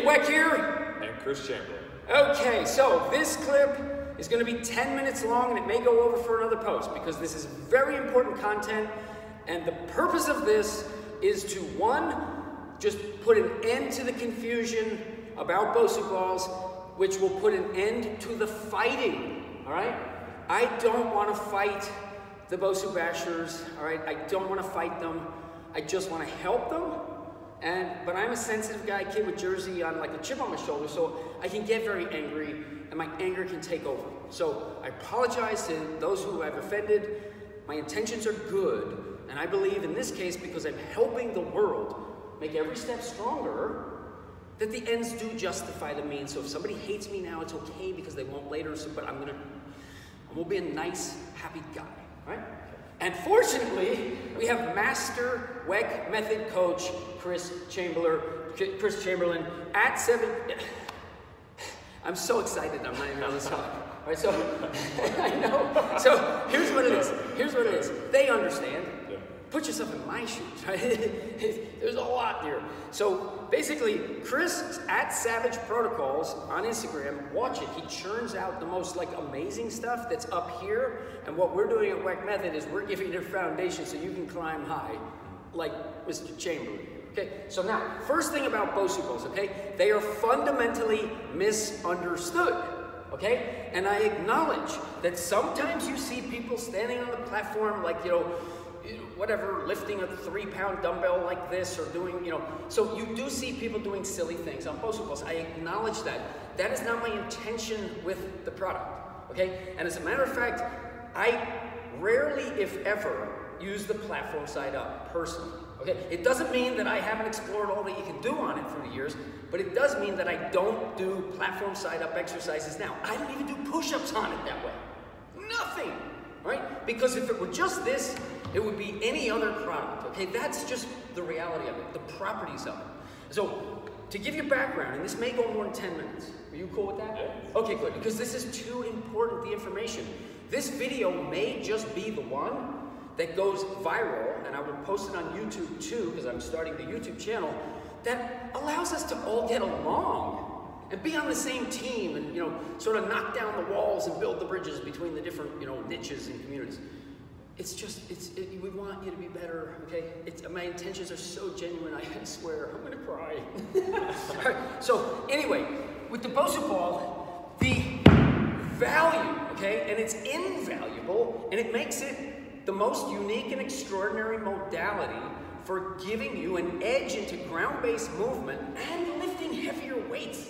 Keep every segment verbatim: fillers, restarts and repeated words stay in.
Weck here. And Chris Chamberlain. Okay, so this clip is going to be ten minutes long, and it may go over for another post because this is very important content. And the purpose of this is to, one, just put an end to the confusion about BOSU balls, which will put an end to the fighting, all right? I don't want to fight the BOSU bashers, all right? I don't want to fight them. I just want to help them. And, but I'm a sensitive guy, kid with jersey on, like a chip on my shoulder, so I can get very angry, and my anger can take over. So I apologize to those who I've offended. My intentions are good, and I believe in this case, because I'm helping the world make every step stronger, that the ends do justify the means. So if somebody hates me now, it's okay because they won't later, so, but I'm gonna, I'm gonna be a nice, happy guy, right? And fortunately, we have Master Weck Method Coach Chris Chamberlain, Chris Chamberlain at seven. I'm so excited, I'm not even on this talk. All right, so I know. So here's what it is. Here's what it is. They understand. Put yourself in my shoes, right? There's a lot here. So basically, Chris at Savage Protocols on Instagram, watch it. He churns out the most like amazing stuff that's up here. And what we're doing at Weck Method is we're giving you a foundation so you can climb high, like Mister Chamberlain. Okay, so now, first thing about BOSU balls, okay? They are fundamentally misunderstood, okay? And I acknowledge that sometimes you see people standing on the platform like, you know, whatever, lifting a three pound dumbbell like this or doing, you know, so you do see people doing silly things on BOSU balls. I acknowledge that. That is not my intention with the product, okay? And as a matter of fact, I rarely, if ever, use the platform side up personally, okay? It doesn't mean that I haven't explored all that you can do on it through the years, but it does mean that I don't do platform side up exercises now. I don't even do push-ups on it that way. Nothing, right? Because if it were just this, it would be any other product, okay? That's just the reality of it, the properties of it. So, to give you background, and this may go more than ten minutes. Are you cool with that? Yeah. Okay, good, because this is too important, the information. This video may just be the one that goes viral, and I will post it on YouTube too, because I'm starting the YouTube channel, that allows us to all get along and be on the same team and, you know, sort of knock down the walls and build the bridges between the different, you know, niches and communities. It's just, it's, it, we want you to be better, okay? It's, my intentions are so genuine, I swear, I'm gonna cry. All right, so anyway, with the BOSU ball, the value, okay, and it's invaluable, and it makes it the most unique and extraordinary modality for giving you an edge into ground-based movement and lifting heavier weights.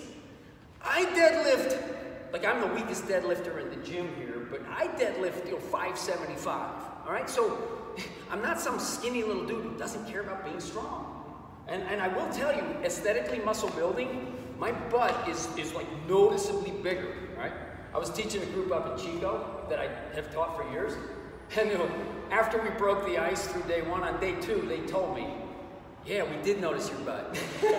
I deadlift, like I'm the weakest deadlifter in the gym here, but I deadlift, you know, five seventy-five. All right, so I'm not some skinny little dude who doesn't care about being strong. And, and I will tell you, aesthetically muscle building, my butt is, is like noticeably bigger, right? I was teaching a group up in Chico that I have taught for years. And you know, after we broke the ice through day one, on day two, they told me, yeah, we did notice your butt.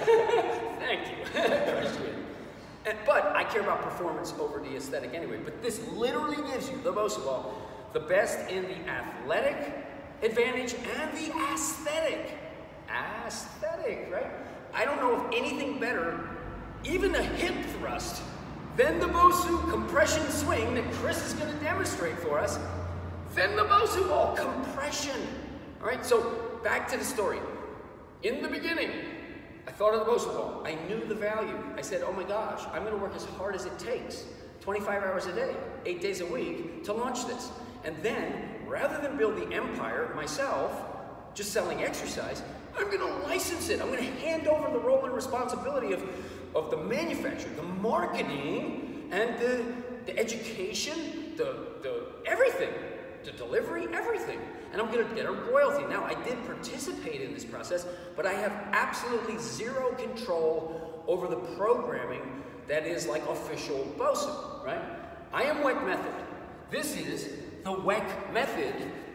Thank you, appreciate it. And, but I care about performance over the aesthetic anyway. But this literally gives you, the BOSU ball, the best in the athletic advantage and the aesthetic. Aesthetic, right? I don't know of anything better, even a hip thrust, than the BOSU compression swing that Chris is going to demonstrate for us, than the BOSU ball compression. All right, so back to the story. In the beginning, I thought of the BOSU ball. I knew the value. I said, oh my gosh, I'm going to work as hard as it takes, twenty-five hours a day, eight days a week, to launch this. And then, rather than build the empire myself, just selling exercise, I'm going to license it. I'm going to hand over the role and responsibility of, of the manufacturer, the marketing, and the, the education, the, the everything, the delivery, everything. And I'm going to get a royalty. Now, I did participate in this process, but I have absolutely zero control over the programming that is like official BOSU, right? I am Weck Method. This is the Weck Method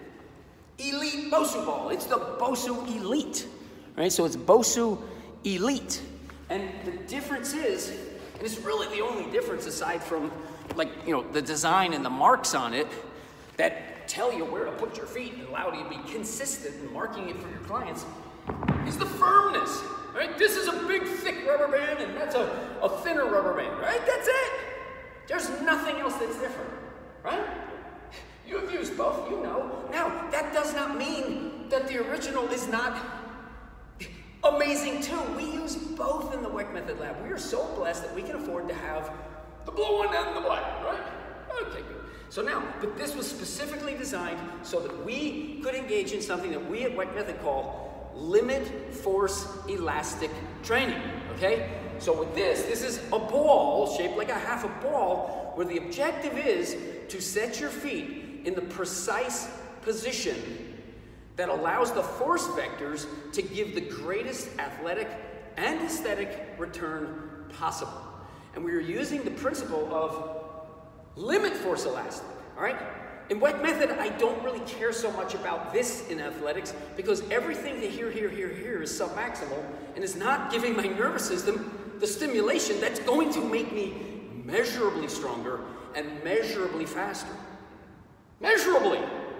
Elite BOSU ball. It's the BOSU Elite, right? So it's BOSU Elite. And the difference is, and it's really the only difference aside from like, you know, the design and the marks on it that tell you where to put your feet and allow you to be consistent in marking it for your clients, is the firmness, right? This is a big, thick rubber band, and that's a, a thinner rubber band, right? That's it. There's nothing else that's different, right? You've used both, you know. Now, that does not mean that the original is not amazing too. We use both in the W E C Method Lab. We are so blessed that we can afford to have the blue one and the black, right? Okay, good. So now, but this was specifically designed so that we could engage in something that we at W E C Method call limit force elastic training, okay? So with this, this is a ball shaped like a half a ball where the objective is to set your feet in the precise position that allows the force vectors to give the greatest athletic and aesthetic return possible. And we are using the principle of limit force elastic, all right? In W E C Method, I don't really care so much about this in athletics because everything to here, here, here, here is submaximal and is not giving my nervous system the stimulation that's going to make me measurably stronger and measurably faster. Measurably.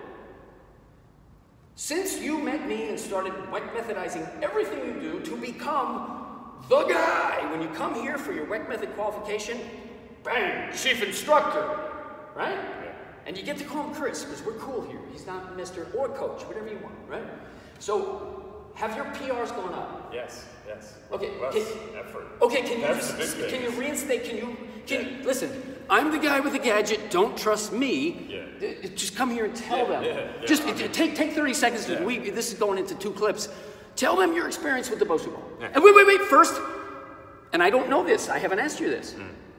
Since you met me and started W E C Methodizing everything you do to become the guy, when you come here for your W E C Method qualification, bang, chief instructor, right? Yeah. And you get to call him Chris, because we're cool here. He's not Mister or Coach, whatever you want, right? So, have your P Rs gone up? Yes, yes. Okay. Less can, effort. Okay, can you That's just, the big can thing. you reinstate, can you, can Yeah. you, listen, I'm the guy with the gadget, don't trust me. Yeah. Just come here and tell Yeah, them. yeah, yeah. Just I mean, take, take thirty seconds, yeah. we, this is going into two clips. Tell them your experience with the BOSU ball. Yeah. And wait, wait, wait, first, and I don't know this, I haven't asked you this.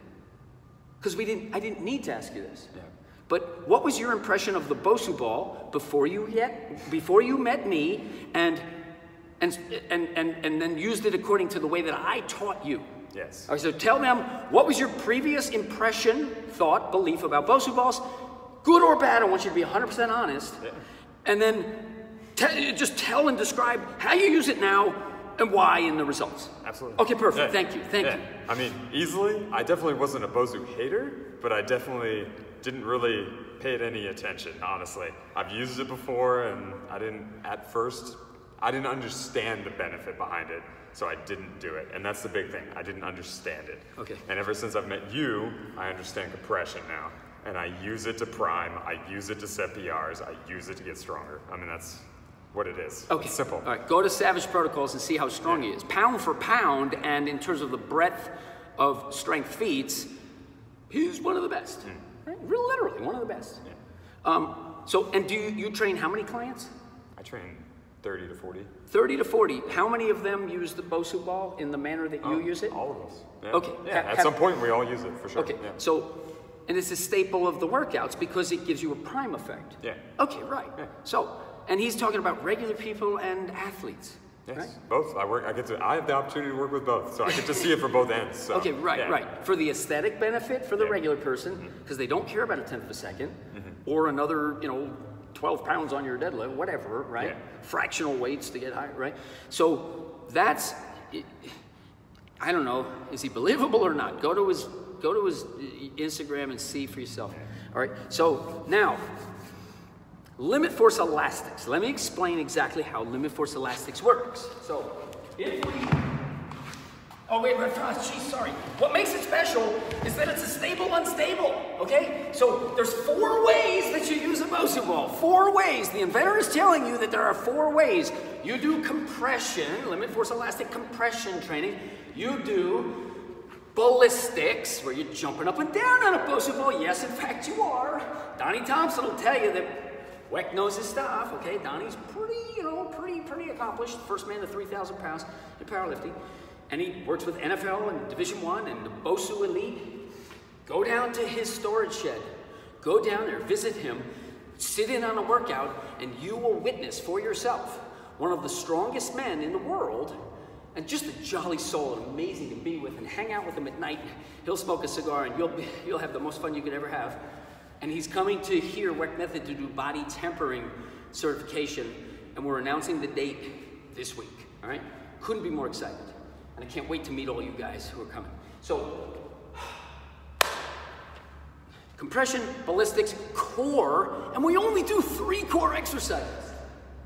Because mm. we didn't, I didn't need to ask you this. Yeah. But what was your impression of the BOSU ball before you yet, before you met me and, and, and, and, and then used it according to the way that I taught you? Yes. All right, so tell them, what was your previous impression, thought, belief about BOSU balls? Good or bad, I want you to be one hundred percent honest. Yeah. And then te just tell and describe how you use it now and why in the results. Absolutely. Okay, perfect. Yeah. Thank you. Thank yeah. you. I mean, easily, I definitely wasn't a BOSU hater, but I definitely didn't really pay it any attention, honestly. I've used it before, and I didn't, at first, I didn't understand the benefit behind it, so I didn't do it. And that's the big thing. I didn't understand it. Okay. And ever since I've met you, I understand compression now. And I use it to prime, I use it to set P Rs, I use it to get stronger. I mean, that's what it is. Okay. It's simple. All right, go to Savage Protocols and see how strong yeah. he is. Pound for pound, and in terms of the breadth of strength feats, he's one of the best. Mm. Right? Real literally, one of the best. Yeah. Um, so, and do you, you train how many clients? I train thirty to forty. thirty to forty. How many of them use the BOSU ball in the manner that you Oh, use it? All of us. Yeah. Okay. Yeah, Ha at have, some point we all use it, for sure. Okay, yeah. so, and it's a staple of the workouts because it gives you a prime effect. Yeah. Okay, right. Yeah. So, and he's talking about regular people and athletes. Yes, right? both. I work. I get to. I have the opportunity to work with both, so I get to see it from both ends. So, okay, right, yeah. right. For the aesthetic benefit for the Yeah. regular person, because mm-hmm. they don't care about a tenth of a second, mm-hmm. or another, you know, twelve pounds on your deadlift, whatever, right? Yeah. Fractional weights to get higher, right? So that's, I don't know, is he believable or not? Go to his, go to his Instagram and see for yourself. Yeah. All right. So now, limit force elastics. Let me explain exactly how limit force elastics works. So if we, oh wait, wait, geez, sorry. What makes it special is that it's a stable unstable, okay? So there's four ways that you use a BOSU ball. Four ways. The inventor is telling you that there are four ways. You do compression, limit force elastic compression training. You do ballistics, where you're jumping up and down on a BOSU ball. Yes, in fact, you are. Donnie Thompson will tell you that W E C knows his stuff, okay? Donnie's pretty, you know, pretty, pretty accomplished. First man to three thousand pounds in powerlifting. And he works with N F L and Division One and the BOSU Elite. Go down to his storage shed. Go down there, visit him, sit in on a workout, and you will witness for yourself one of the strongest men in the world, and just a jolly soul, and amazing to be with, and hang out with him at night. He'll smoke a cigar, and you'll, be, you'll have the most fun you could ever have. And he's coming to here, W E C Method, to do body tempering certification, and we're announcing the date this week, all right? Couldn't be more excited. And I can't wait to meet all you guys who are coming. So, compression, ballistics, core, and we only do three core exercises.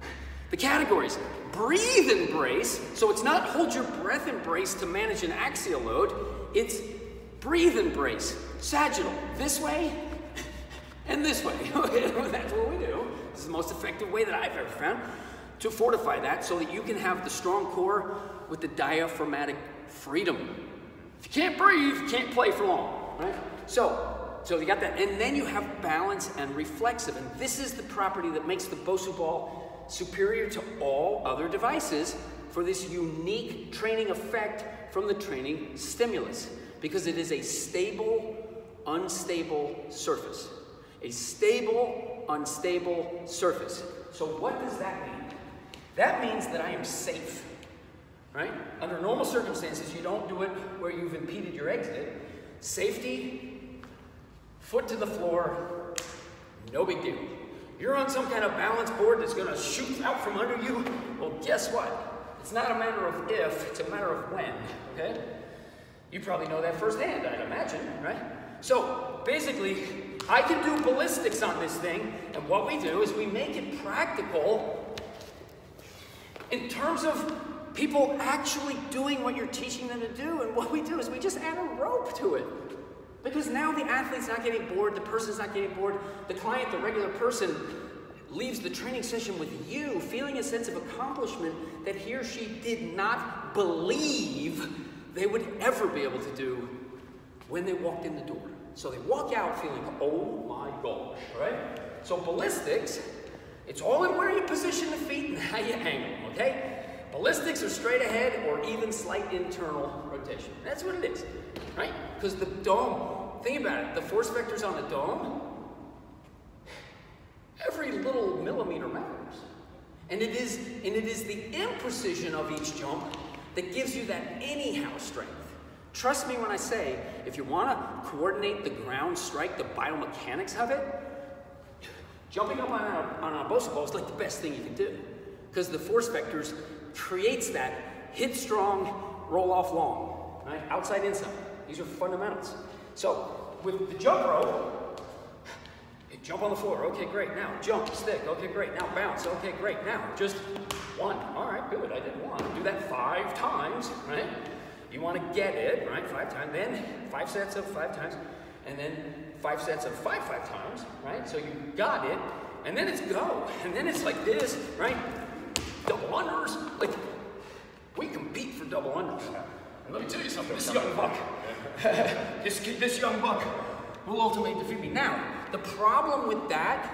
The categories: breathe and brace. So it's not hold your breath and brace to manage an axial load. It's breathe and brace. Sagittal, this way and this way. That's what we do. This is the most effective way that I've ever found to fortify that so that you can have the strong core with the diaphragmatic freedom. If you can't breathe, you can't play for long, right? So, so you got that. And then you have balance and reflexive. And this is the property that makes the BOSU ball superior to all other devices for this unique training effect from the training stimulus. Because it is a stable, unstable surface. A stable, unstable surface. So what does that mean? That means that I am safe, right? Under normal circumstances, you don't do it where you've impeded your exit. Safety, foot to the floor, no big deal. You're on some kind of balance board that's gonna shoot out from under you. Well, guess what? It's not a matter of if, it's a matter of when, okay? You probably know that firsthand, I'd imagine, right? So, basically, I can do ballistics on this thing, and what we do is we make it practical in terms of people actually doing what you're teaching them to do, and what we do is we just add a rope to it. Because now the athlete's not getting bored, the person's not getting bored, the client, the regular person, leaves the training session with you feeling a sense of accomplishment that he or she did not believe they would ever be able to do when they walked in the door. So they walk out feeling, oh my gosh, right? So ballistics, it's all in where you position the feet and how you angle them, okay? Ballistics are straight ahead or even slight internal rotation. That's what it is, right? Because the dome, think about it, the force vectors on the dome, every little millimeter matters. And it is, and it is the imprecision of each jump that gives you that anyhow strength. Trust me when I say, if you want to coordinate the ground strike, the biomechanics of it, jumping up on a, on a BOSU ball is like the best thing you can do. Because the force vectors creates that hit strong, roll off long, right? Outside, inside. These are fundamentals. So with the jump rope, you jump on the floor. Okay, great. Now jump, stick. Okay, great. Now bounce. Okay, great. Now just one. All right, good. I did one. Do that five times, right? You want to get it, right? Five times. Then five sets of five times. And then five sets of five, five times, right? So you got it. And then it's go. And then it's like this, right? Double unders. Like, we compete for double unders. And let me tell you something. This young buck, this, this young buck will ultimately defeat me. Now, the problem with that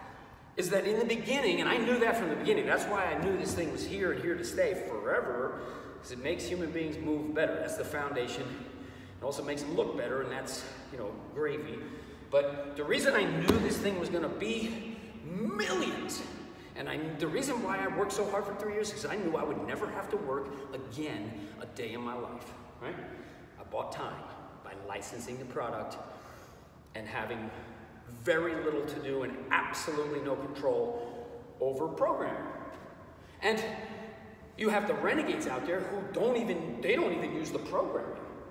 is that in the beginning, and I knew that from the beginning, that's why I knew this thing was here and here to stay forever, because it makes human beings move better. That's the foundation. It also makes them look better, and that's, you know, gravy. But the reason I knew this thing was going to be millions, and I, the reason why I worked so hard for three years is because I knew I would never have to work again a day in my life, right? I bought time by licensing the product and having very little to do and absolutely no control over programming. And you have the renegades out there who don't even, they don't even use the programming.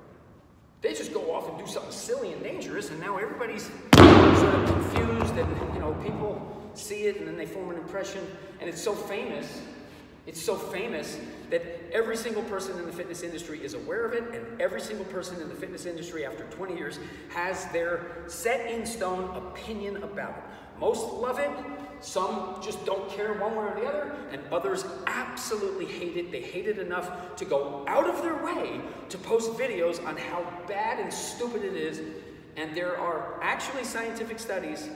They just go off and do something silly and dangerous, and now everybody's sort of confused, and you know, people see it and then they form an impression, and it's so famous, it's so famous that every single person in the fitness industry is aware of it, and every single person in the fitness industry after twenty years has their set in stone opinion about it. Most love it, some just don't care one way or the other, and others absolutely hate it. They hate it enough to go out of their way to post videos on how bad and stupid it is. And there are actually scientific studies,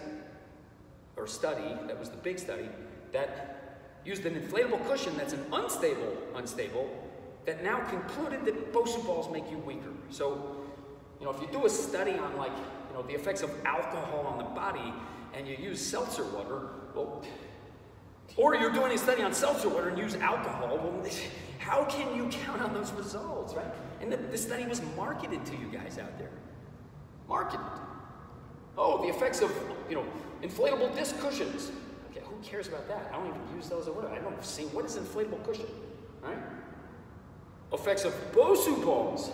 or study, that was the big study, that used an inflatable cushion that's an unstable, unstable, that now concluded that BOSU balls make you weaker. So, you know, if you do a study on, like, you know, the effects of alcohol on the body, and you use seltzer water, well, or you're doing a study on seltzer water and use alcohol, well, how can you count on those results, right? And the, the study was marketed to you guys out there. Marketed. Oh, the effects of, you know, inflatable disc cushions. Okay, who cares about that? I don't even use those at work. I don't see, what is an inflatable cushion, right? Effects of BOSU balls.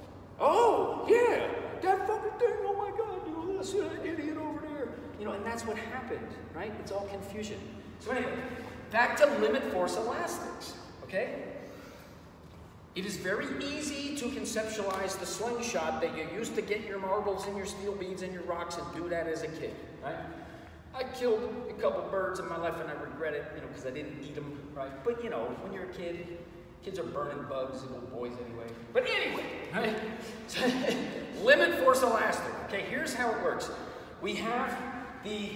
Oh, yeah, that fucking thing, oh my God, you know, that's an idiot over there. You know, and that's what happened, right? It's all confusion. So anyway, back to limit force elastics, okay? It is very easy to conceptualize the slingshot that you used to get your marbles and your steel beads and your rocks and do that as a kid, right? I killed a couple birds in my life and I regret it, you know, because I didn't eat them, right? But you know, when you're a kid, kids are burning bugs and little boys anyway. But anyway, right? So, limit force elastic. Okay, here's how it works. We have the,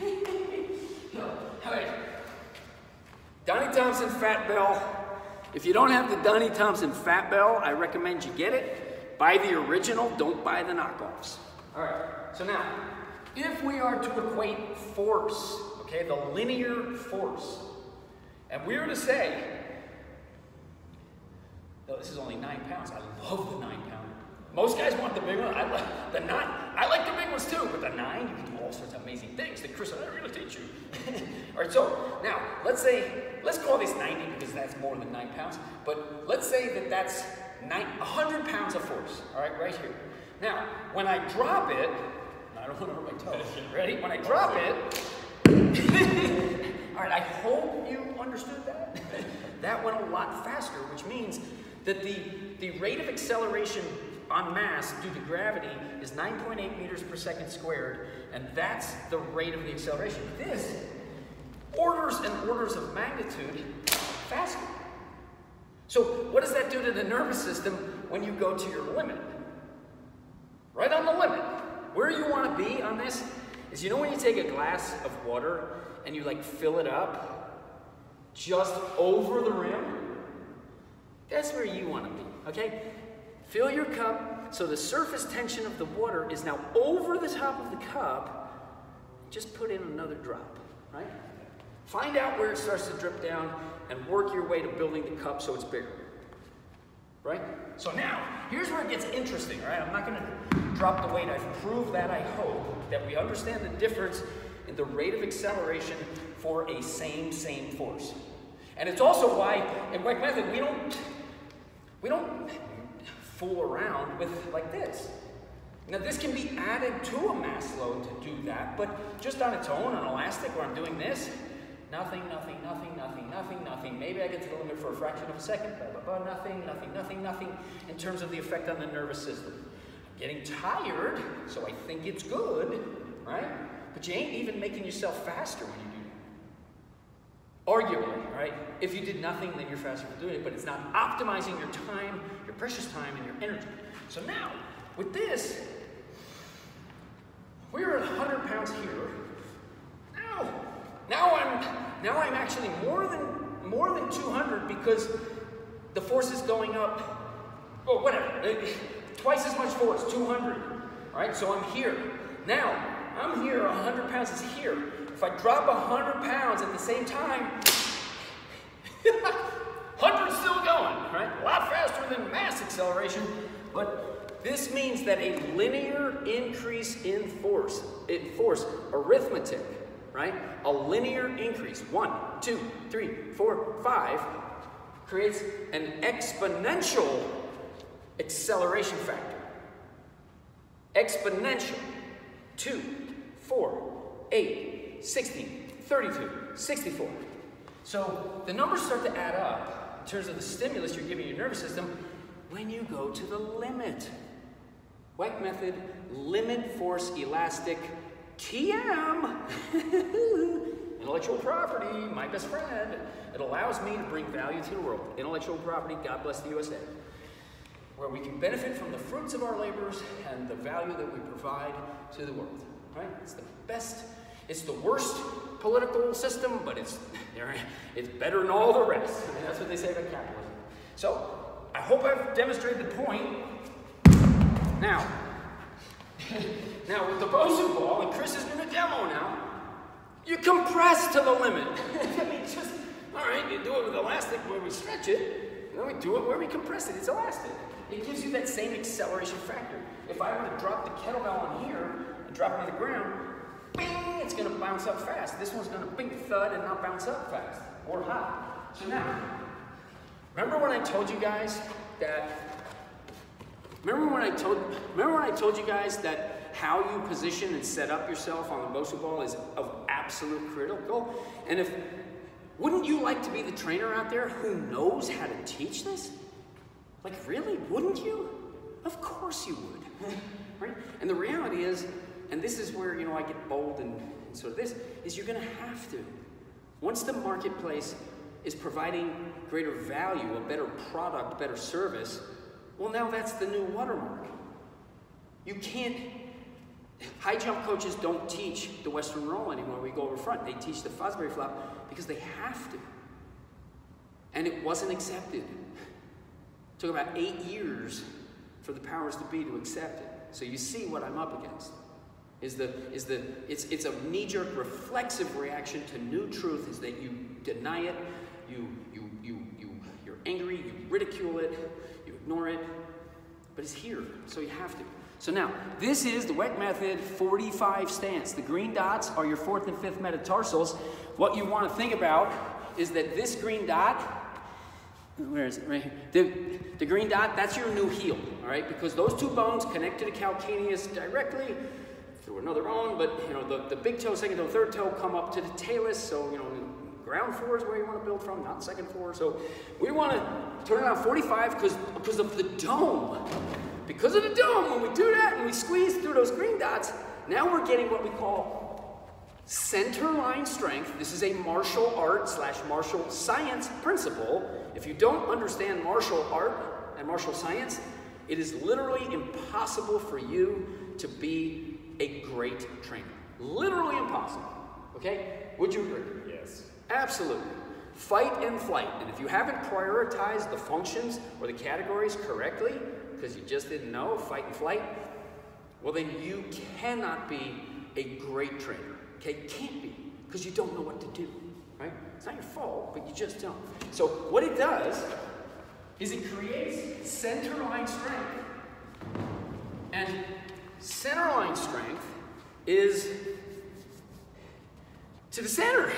all right, Donnie Thompson Fat Bell. If you don't have the Donnie Thompson Fat Bell, I recommend you get it. Buy the original, don't buy the knockoffs. All right, so now, if we are to equate force, okay, the linear force, and we were to say, oh, this is only nine pounds. I love the nine pounder. Most guys want the big one. I like the nine. I like the big ones too, but the nine, you can do all sorts of amazing things that Chris and I are going to teach you. All right, so now let's say, let's call this ninety because that's more than nine pounds. But let's say that that's nine, one hundred pounds of force. All right, right here. Now, when I drop it, I don't want to hurt my toes. Ready? When I drop it, all right, I hope you understood that. That went a lot faster, which means that the, the rate of acceleration on mass due to gravity is nine point eight meters per second squared, and that's the rate of the acceleration. This, orders and orders of magnitude faster. So what does that do to the nervous system when you go to your limit? Right on the limit. Where you want to be on this is, you know when you take a glass of water and you like fill it up just over the rim? That's where you want to be, okay? Fill your cup so the surface tension of the water is now over the top of the cup. Just put in another drop, right? Find out where it starts to drip down and work your way to building the cup so it's bigger, right? So now, here's where it gets interesting, right? I'm not going to drop the weight. I've proved that, I hope, that we understand the difference in the rate of acceleration for a same, same force. And it's also why, in Weck Method, we don't, we don't fool around with like this. Now this can be added to a mass load to do that, but just on its own, on elastic, where I'm doing this, nothing, nothing, nothing, nothing, nothing, nothing. Maybe I get to the limit for a fraction of a second, blah, blah, blah, nothing, nothing, nothing, nothing, in terms of the effect on the nervous system. I'm getting tired, so I think it's good, right? But you ain't even making yourself faster when you do that. Arguably, right? If you did nothing, then you're faster for doing it, but it's not optimizing your time, your precious time, and your energy. So now, with this, we're at one hundred pounds here. Now, now I'm, now I'm actually more than, more than two hundred because the force is going up, well, whatever, twice as much force, two hundred, all right? So I'm here. Now, I'm here, one hundred pounds is here. If I drop one hundred pounds at the same time, one hundred's still going, right? A lot faster than mass acceleration, but this means that a linear increase in force, in force, arithmetic, right? A linear increase, one, two, three, four, five, creates an exponential acceleration factor. Exponential, two, four, eight, sixteen, thirty-two, sixty-four. So the numbers start to add up in terms of the stimulus you're giving your nervous system when you go to the limit. Weck Method, limit force elastic, T M, intellectual property, my best friend. It allows me to bring value to the world. Intellectual property, God bless the U S A. Where we can benefit from the fruits of our labors and the value that we provide to the world. Right? It's the best, it's the worst political system, but it's, it's better than all the rest. I mean, that's what they say about capitalism. So, I hope I've demonstrated the point. Now, now with the BOSU ball, and Chris is going to demo now, you compress to the limit. I mean, just, all right, you do it with elastic where we stretch it, and then we do it where we compress it. It's elastic. It gives you that same acceleration factor. If I were to drop the kettlebell on here and drop it on the ground, bing, it's going to bounce up fast. This one's going to bing thud and not bounce up fast or high. So now, remember when I told you guys that? Remember when I told? Remember when I told you guys that how you position and set up yourself on the BOSU ball is of absolute critical? And if Wouldn't you like to be the trainer out there who knows how to teach this? Like, really? Wouldn't you? Of course you would, right? And the reality is, and this is where, you know, I get bold and, and sort of this, is you're gonna have to. Once the marketplace is providing greater value, a better product, better service, well, now that's the new watermark. You can't, high jump coaches don't teach the Western roll anymore. We go over front. They teach the Fosbury flop because they have to. And it wasn't accepted. It took about eight years for the powers to be to accept it. So you see what I'm up against. Is the, is the, it's, it's a knee-jerk reflexive reaction to new truth is that you deny it, you, you, you, you, you're angry, you ridicule it, you ignore it, but it's here, so you have to. So now, this is the W E C method forty-five stance. The green dots are your fourth and fifth metatarsals. What you want to think about is that this green dot, where is it, right here? The, the green dot, that's your new heel, all right? Because those two bones connect to the calcaneus directly through another bone, but you know, the, the big toe, second toe, third toe come up to the talus, so you know, ground four is where you want to build from, not second four. So we want to turn it on forty-five because because of the dome. Because of the dome, when we do that and we squeeze through those green dots, now we're getting what we call center line strength. This is a martial art slash martial science principle. If you don't understand martial art and martial science, it is literally impossible for you to be a great trainer. Literally impossible, okay? Would you agree? Yes. Absolutely. Fight and flight. And if you haven't prioritized the functions or the categories correctly, because you just didn't know, fight and flight, well then you cannot be a great trainer, okay? Can't be, because you don't know what to do, right? It's not your fault, but you just don't. So what it does is it creates center line strength. And center line strength is to the center,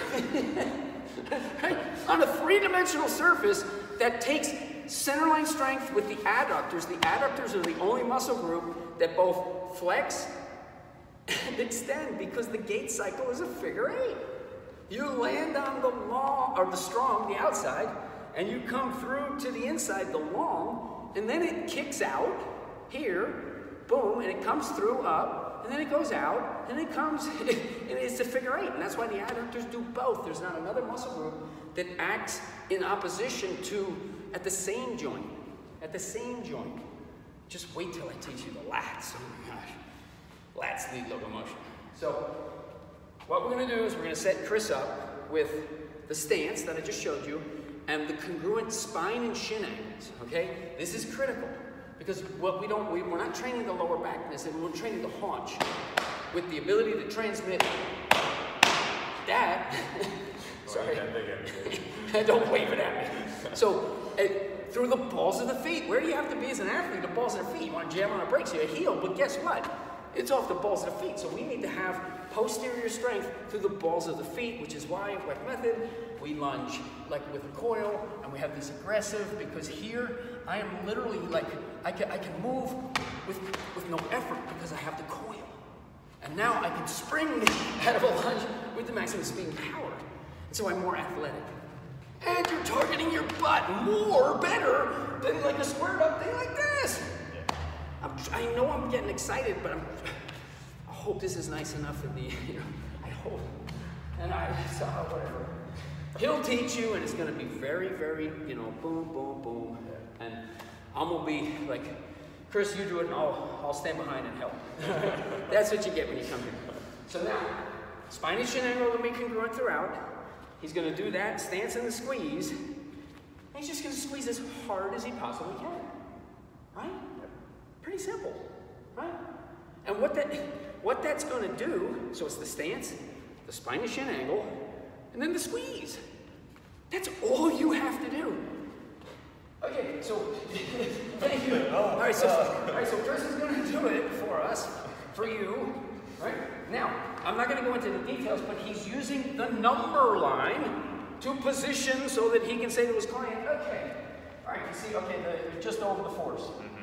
right? On a three-dimensional surface that takes centerline strength with the adductors. The adductors are the only muscle group that both flex and extend because the gait cycle is a figure eight. You land on the long, or the strong, the outside, and you come through to the inside, the long, and then it kicks out here, boom, and it comes through up, and then it goes out, and it comes, and it's a figure eight, and that's why the adductors do both. There's not another muscle group that acts in opposition to at the same joint, at the same joint. Just wait till I teach you the lats. Oh my gosh. Lats lead locomotion. So what we're gonna do is we're gonna set Chris up with the stance that I just showed you and the congruent spine and shin angles, okay? This is critical because what we don't, we, we're not training the lower back, we're training the haunch with the ability to transmit that. Sorry. Don't wave it at me. So, uh, through the balls of the feet. Where do you have to be as an athlete? The balls of the feet. You want to jam on the brakes, you heel, but guess what? It's off the balls of the feet. So we need to have posterior strength through the balls of the feet, which is why in W E C method, we lunge like with a coil, and we have this aggressive, because here, I am literally like, I can, I can move with, with no effort because I have the coil. And now I can spring out of a lunge with the maximum speed and power. And so I'm more athletic. And you're targeting your butt more, better than like a squared up thing like this. I'm, I know I'm getting excited, but I'm, I hope this is nice enough in the, you know, I hope. And I saw whatever. He'll teach you, and it's gonna be very, very, you know, boom, boom, boom. And I'm gonna be like, Chris, you do it, and I'll, I'll stand behind and help. That's what you get when you come here. So now, spine and shin angle will be congruent throughout. He's going to do that, stance and the squeeze. And he's just going to squeeze as hard as he possibly can. Right? Pretty simple. Right? And what that what that's going to do, so it's the stance, the spine and shin angle, and then the squeeze. That's all you have to do. Okay, so thank you. All right, so all right, so Chris is going to do it for us, for you. Right? Now, I'm not going to go into the details, but he's using the number line to position so that he can say to his client, okay, all right, you see, okay, the, just over the force. Mm-hmm.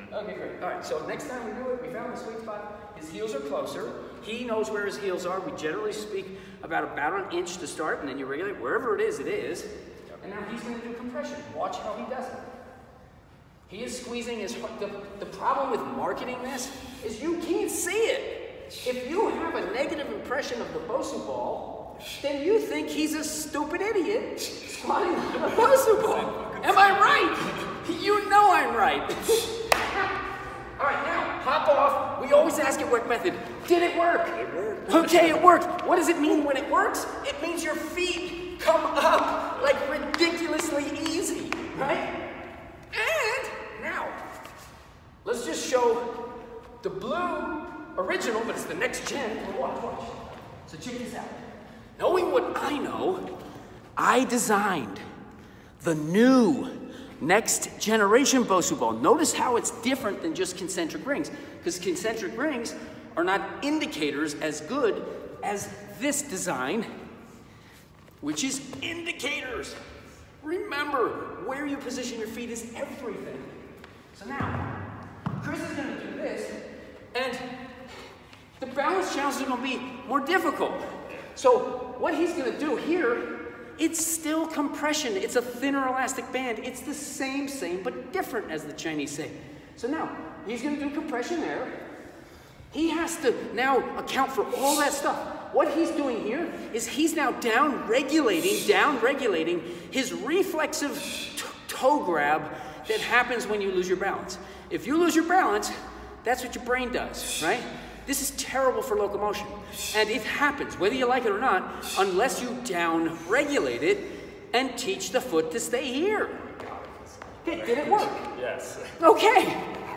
Okay, great. All right, so next time we do it, we found the sweet spot. His heels are closer. He knows where his heels are. We generally speak about about an inch to start, and then you regulate wherever it is, it is. And now he's going to do compression. Watch how he does it. He is squeezing his heart. The, the problem with marketing this is you can't see it. If you have a negative impression of the BOSU ball, then you think he's a stupid idiot squatting on a BOSU ball. Am I right? You know I'm right. All right, now, hop off. We always ask at Work Method, did it work? It worked. Okay, it worked. What does it mean when it works? It means your feet come up like ridiculously easy, right? And now, let's just show the blue original, but it's the next gen. Watch, watch. So check this out. Knowing what I know, I designed the new next generation BOSU ball. Notice how it's different than just concentric rings, because concentric rings are not indicators as good as this design, which is indicators. Remember, where you position your feet is everything. So now, Chris is going to do this, and the balance challenges are going to be more difficult. So what he's going to do here, it's still compression. It's a thinner elastic band. It's the same, same, but different, as the Chinese say. So now, he's going to do compression there. He has to now account for all that stuff. What he's doing here is he's now down regulating, down regulating his reflexive toe grab that happens when you lose your balance. If you lose your balance, that's what your brain does, right? This is terrible for locomotion. And it happens, whether you like it or not, unless you down regulate it and teach the foot to stay here. Okay, did it work? Yes. Okay.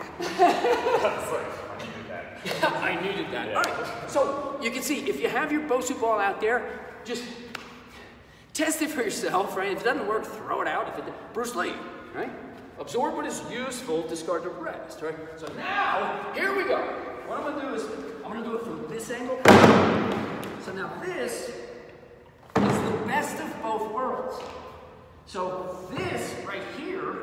I needed that. Yeah. All right, so you can see, if you have your BOSU ball out there, just test it for yourself, right? If it doesn't work, throw it out. If it, Bruce Lee, right? Absorb what is useful, discard the rest, right? So now, here we go. What I'm gonna do is, I'm gonna do it from this angle. So now this is the best of both worlds. So this right here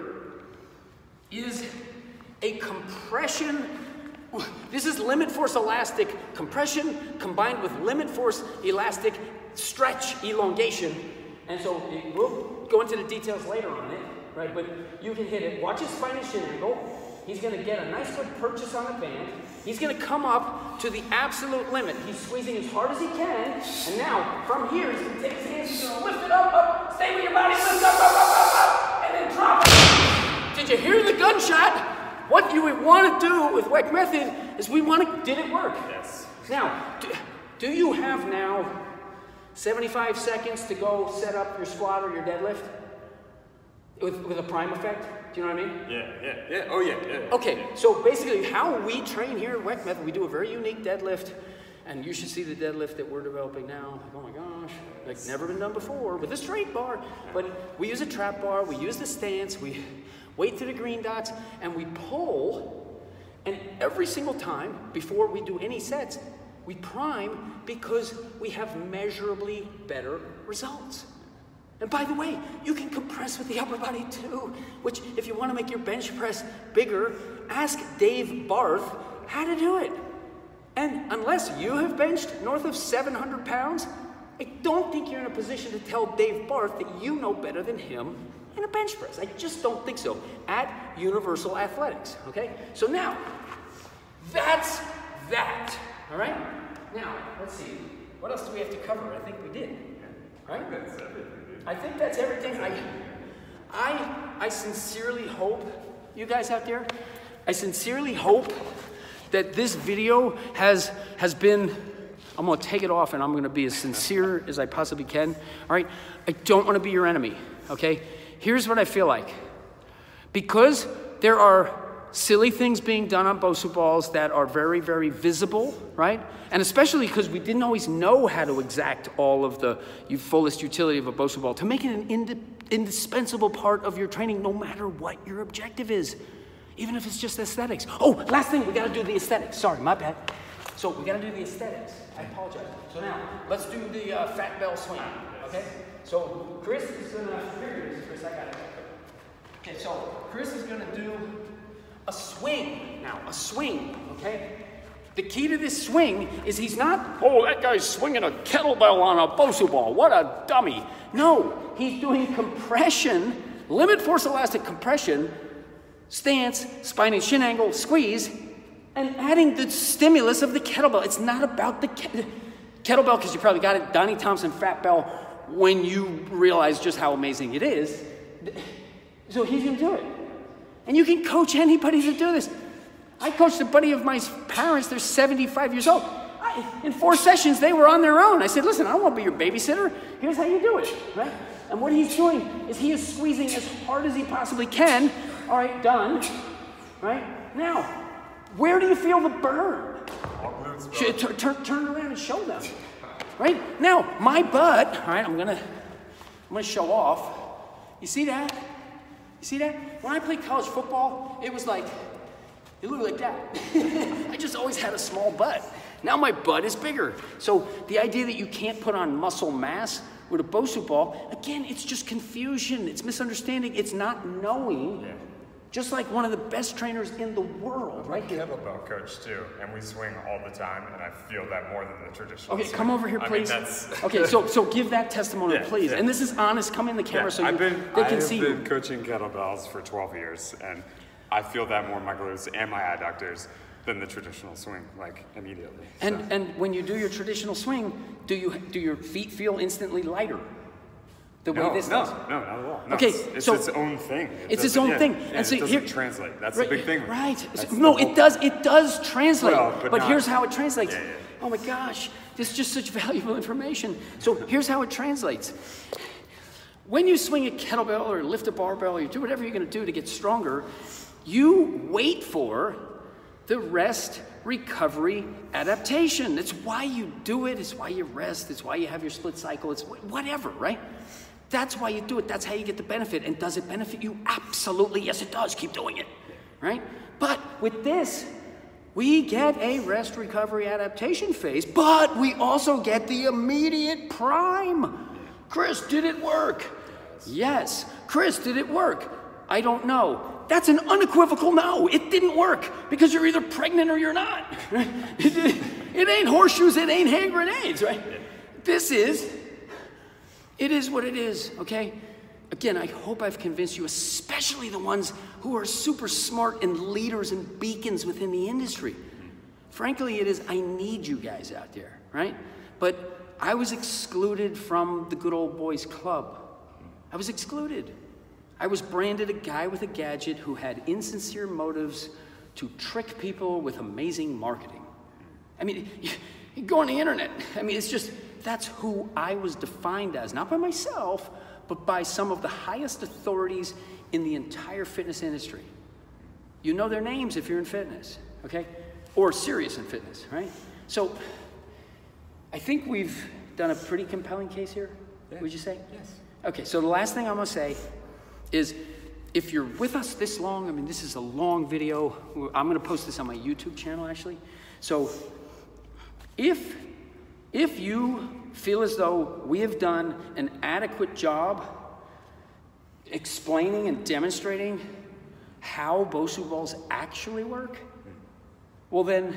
is a compression. This is limit force elastic compression combined with limit force elastic stretch elongation. And so it, we'll go into the details later on it, right? But you can hit it. Watch his spine and shin angle. He's going to get a nice good purchase on the band. He's going to come up to the absolute limit. He's squeezing as hard as he can. And now, from here, he's going to take his hands, he's going to lift it up, up, stay with your body, lift up, up, up, up, up, and then drop it. Did you hear the gunshot? What you would want to do with W E C method is we want to, did it work? Yes. Now, do, do you have now seventy-five seconds to go set up your squat or your deadlift with, with a prime effect? Do you know what I mean? Yeah, yeah, yeah. Oh, yeah, yeah. Okay, yeah. So basically how we train here at W E C method, we do a very unique deadlift, and you should see the deadlift that we're developing now. Like, oh my gosh, like never been done before with a straight bar. But we use a trap bar, we use the stance, we wait to the green dots, and we pull, and every single time before we do any sets, we prime because we have measurably better results. And by the way, you can compress with the upper body too, which if you want to make your bench press bigger, ask Dave Barth how to do it. And unless you have benched north of seven hundred pounds, I don't think you're in a position to tell Dave Barth that you know better than him in a bench press. I just don't think so. At Universal Athletics, okay? So now, that's that, all right? Now, let's see. What else do we have to cover? I think we did, right? That's everything. I think that's everything. I, I, I sincerely hope, you guys out there, I sincerely hope that this video has, has been, I'm gonna take it off and I'm gonna be as sincere as I possibly can, all right? I don't wanna be your enemy, okay? Here's what I feel like. Because there are silly things being done on BOSU balls that are very, very visible, right? And especially because we didn't always know how to exact all of the fullest utility of a BOSU ball to make it an ind indispensable part of your training no matter what your objective is, even if it's just aesthetics. Oh, last thing, we gotta do the aesthetics. Sorry, my bad. So we gotta do the aesthetics. I apologize. So now, let's do the uh, fat bell swing, okay? So Chris is gonna, here it is, Chris, I got it. Okay, so Chris is gonna do a swing. Now, a swing, okay? The key to this swing is he's not, oh, that guy's swinging a kettlebell on a BOSU ball. What a dummy. No, he's doing compression, limit force elastic compression, stance, spine and shin angle, squeeze, and adding the stimulus of the kettlebell. It's not about the ke kettlebell, because you probably got it, Donnie Thompson Fat Bell, when you realize just how amazing it is. So he's gonna do it. And you can coach anybody to do this. I coached a buddy of my parents, they're seventy-five years old. I, in four sessions, they were on their own. I said, listen, I don't want to be your babysitter. Here's how you do it, right? And what he's doing is he is squeezing as hard as he possibly can. All right, done, right? Now, where do you feel the burn? Should, turn, turn, turn around and show them, right? Now, my butt, all right, I'm gonna, I'm gonna show off. You see that? You see that? When I played college football, it was like, it looked like that. I just always had a small butt. Now my butt is bigger. So the idea that you can't put on muscle mass with a BOSU ball, again, it's just confusion. It's misunderstanding. It's not knowing. Yeah. Just like one of the best trainers in the world, right here. I'm a kettlebell coach too, and we swing all the time, and I feel that more than the traditional Okay, swing. come over here, please. I mean, that's okay, so so give that testimony, yeah, please. Yeah. And this is honest. Come in the camera yeah, so you, I've been, they can I see you. I've been coaching kettlebells for twelve years, and I feel that more in my glutes and my adductors than the traditional swing, like immediately. And so. and when you do your traditional swing, do you do your feet feel instantly lighter? The no, way this no, does? no, not at all. No, okay, it's, it's so its own thing. It it's its own yeah, thing, yeah, and so it doesn't here, translate. That's right, the big thing. Right? That's no, whole, it does. It does translate. Well, but but not, here's how it translates. Yeah, yeah. Oh my gosh, this is just such valuable information. So here's how it translates. When you swing a kettlebell or lift a barbell or you do whatever you're going to do to get stronger, you wait for the rest, recovery, adaptation. It's why you do it. It's why you rest. It's why you have your split cycle. It's whatever, right? That's why you do it. That's how you get the benefit. And does it benefit you? Absolutely. Yes, it does. Keep doing it, right? But with this, we get a rest, recovery, adaptation phase, but we also get the immediate prime. Chris, did it work? Yes. Chris, did it work? I don't know. That's an unequivocal no. It didn't work because you're either pregnant or you're not. it, it ain't horseshoes. It ain't hand grenades, right? This is, it is what it is, okay? Again, I hope I've convinced you, especially the ones who are super smart and leaders and beacons within the industry. Frankly, it is, I need you guys out there, right? But I was excluded from the good old boys club. I was excluded. I was branded a guy with a gadget who had insincere motives to trick people with amazing marketing. I mean, you, you go on the internet. I mean, it's just, that's who I was defined as, not by myself, but by some of the highest authorities in the entire fitness industry. You know their names if you're in fitness, okay? Or serious in fitness, right? So, I think we've done a pretty compelling case here, yeah. Would you say? Yes. Okay, so the last thing I'm gonna say is, if you're with us this long, I mean, this is a long video. I'm gonna post this on my YouTube channel, actually. So, if, if you feel as though we have done an adequate job explaining and demonstrating how BOSU balls actually work, well then,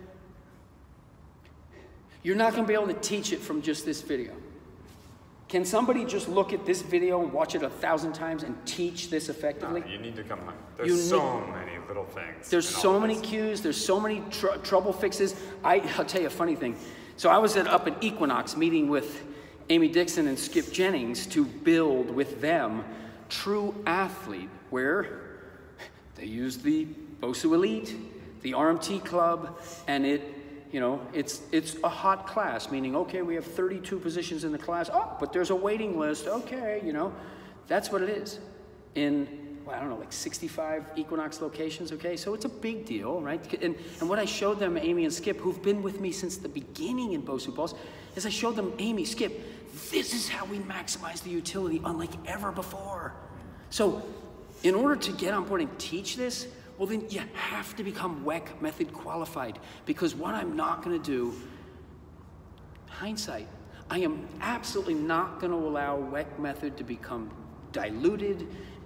you're not gonna be able to teach it from just this video. Can somebody just look at this video and watch it a thousand times and teach this effectively? No, you need to come home. There's You so need, many little things. There's so many cues. There's so many tr trouble fixes. I, I'll tell you a funny thing. So I was at, up at Equinox meeting with Amy Dixon and Skip Jennings to build with them True Athlete, where they use the BOSU Elite, the R M T Club, and it, you know, it's, it's a hot class, meaning, okay, we have thirty-two positions in the class. Oh, but there's a waiting list. Okay, you know, that's what it is. In, well, I don't know, like sixty-five Equinox locations, okay? So it's a big deal, right? And, and what I showed them, Amy and Skip, who've been with me since the beginning in BOSU Balls, is I showed them, Amy, Skip, this is how we maximize the utility unlike ever before. So in order to get on board and teach this, well then you have to become W E C method qualified, because what I'm not gonna do, hindsight, I am absolutely not gonna allow W E C method to become diluted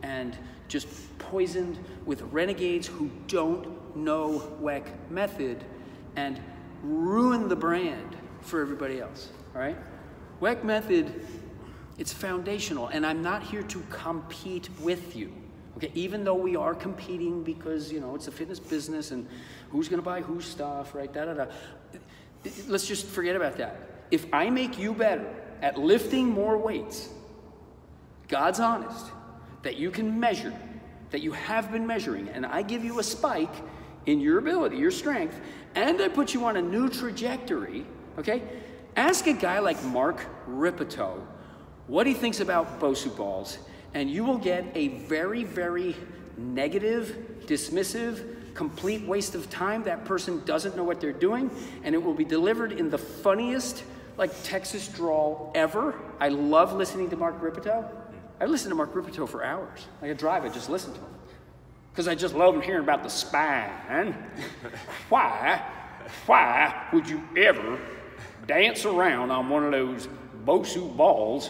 and just poisoned with renegades who don't know W E C method and ruin the brand for everybody else, all right? W E C method, it's foundational, and I'm not here to compete with you, okay? Even though we are competing because, you know, it's a fitness business and who's gonna buy whose stuff, right, da da da. Let's just forget about that. If I make you better at lifting more weights, God's honest, that you can measure, that you have been measuring, and I give you a spike in your ability, your strength, and I put you on a new trajectory, okay? Ask a guy like Mark Ripito what he thinks about BOSU balls, and you will get a very, very negative, dismissive, complete waste of time. That person doesn't know what they're doing, and it will be delivered in the funniest, like, Texas drawl ever. I love listening to Mark Ripito. I listen to Mark Ripito for hours. Like I drive, I just listen to him. Because I just love hearing about the spine. Why, why would you ever dance around on one of those BOSU balls?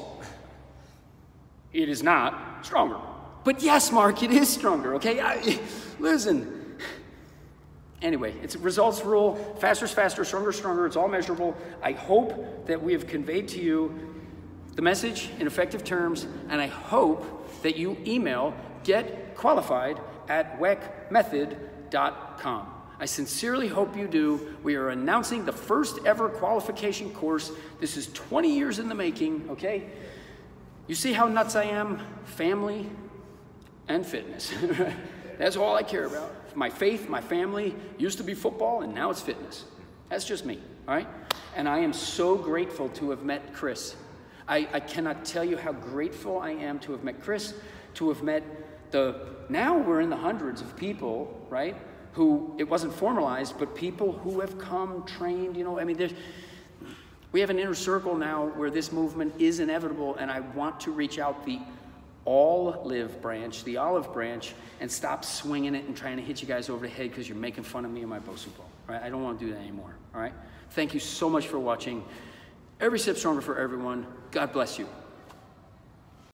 It is not stronger. But yes, Mark, it is stronger, okay? I, listen. Anyway, it's a results rule. Faster is faster, stronger is stronger. It's all measurable. I hope that we have conveyed to you the message in effective terms, and I hope that you email getqualified at W E C method dot com. I sincerely hope you do. We are announcing the first ever qualification course. This is twenty years in the making, okay? You see how nuts I am? Family and fitness. That's all I care about. My faith, my family used to be football, and now it's fitness. That's just me, all right? And I am so grateful to have met Chris. I, I cannot tell you how grateful I am to have met Chris, to have met the, now we're in the hundreds of people, right, who, it wasn't formalized, but people who have come, trained, you know, I mean, there's, we have an inner circle now where this movement is inevitable, and I want to reach out the all-live branch, the olive branch, and stop swinging it and trying to hit you guys over the head because you're making fun of me and my BOSU ball, right? I don't want to do that anymore, all right? Thank you so much for watching. Every step stronger for everyone. God bless you.